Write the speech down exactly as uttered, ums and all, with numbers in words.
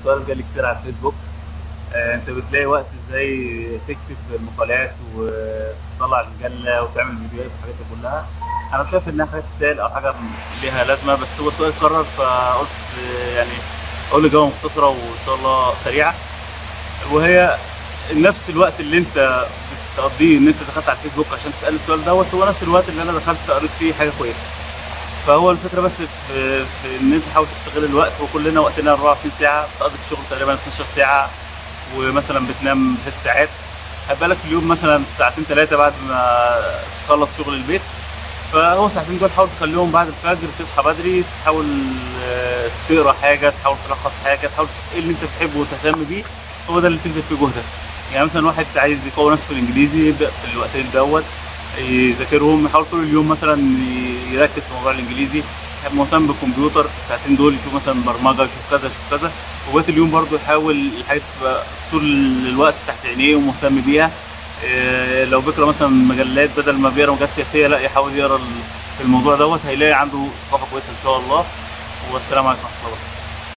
السؤال جالي كتير على الفيسبوك. آه، انت بتلاقي وقت ازاي تكتب المقالات وتطلع المجله وتعمل فيديوهات والحاجات دي كلها؟ انا مش شايف انها حاجه تستاهل او حاجه ليها لازمه، بس هو السؤال اتكرر فقلت آه، يعني اقول اجابه مختصره وان شاء الله سريعه. وهي نفس الوقت اللي انت بتقضيه ان انت دخلت على الفيسبوك عشان تسال السؤال دوت هو نفس الوقت اللي انا دخلت قريت فيه حاجه كويسه. فهو الفكره بس في, في ان انت تحاول تستغل الوقت، وكلنا وقتنا أربعة وعشرين ساعه، بتقضي في الشغل تقريبا اتناشر ساعه ومثلا بتنام ست ساعات. هيبقى لك في اليوم مثلا ساعتين ثلاثه بعد ما تخلص شغل البيت. فهو ساعتين دول حاول تخليهم بعد الفجر، تصحى بدري، تحاول آه، تقرا حاجه، تحاول تلخص حاجه، تحاول تشوف ايه اللي انت بتحبه وتهتم بيه. هو ده اللي تنزل فيه جهدك. يعني مثلا واحد عايز يقوي نفسه في الانجليزي، يبدا في الوقتين دوت يذاكرهم، يحاول طول اليوم مثلا ي- يركز في موضوع الانجليزي. مهتم بالكمبيوتر الساعتين دول يشوف مثلا برمجه، يشوف كذا يشوف كذا. وبقيت اليوم برضو يحاول الحاجات تبقى طول الوقت تحت عينيه ومهتم بيها. إيه، لو بيقرا مثلا مجلات بدل ما بيقرا مجلات سياسيه، لا يحاول يقرا ال- في الموضوع دوت، هيلاقي عنده ثقافه كويسه ان شاء الله. والسلام عليكم ورحمه الله وبركاته.